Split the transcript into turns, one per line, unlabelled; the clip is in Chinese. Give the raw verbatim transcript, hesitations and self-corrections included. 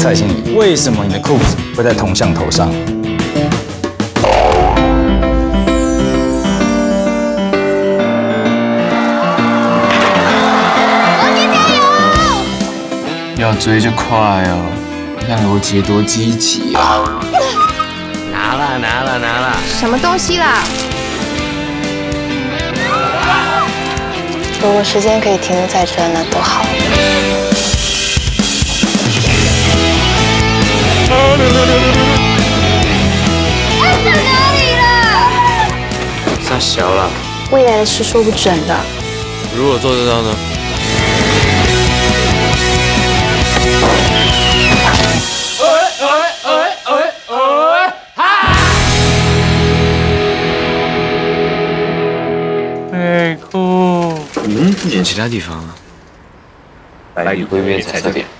蔡经理，为什么你的裤子会在铜像头上？
罗杰加油！
要追就快哦！你看罗杰多积极啊！
拿了拿了拿了！
什么东西啦？
如果时间可以停留在这，那多好。
安在哪里了？
傻小了。
未来的事说不准的。
如果做得到呢？
内裤。
嗯，演其他地方啊。白羽灰面彩色点。